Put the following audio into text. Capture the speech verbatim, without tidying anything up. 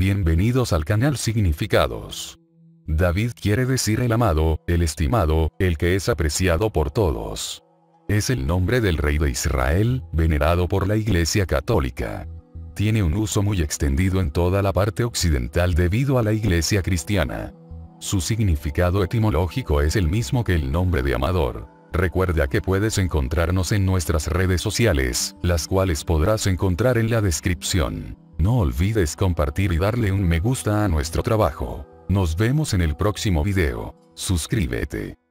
Bienvenidos al canal Significados. David quiere decir el amado, el estimado, el que es apreciado por todos. Es el nombre del rey de Israel, venerado por la Iglesia Católica. Tiene un uso muy extendido en toda la parte occidental debido a la Iglesia cristiana. Su significado etimológico es el mismo que el nombre de Amador. Recuerda que puedes encontrarnos en nuestras redes sociales, las cuales podrás encontrar en la descripción. No olvides compartir y darle un me gusta a nuestro trabajo. Nos vemos en el próximo video. Suscríbete.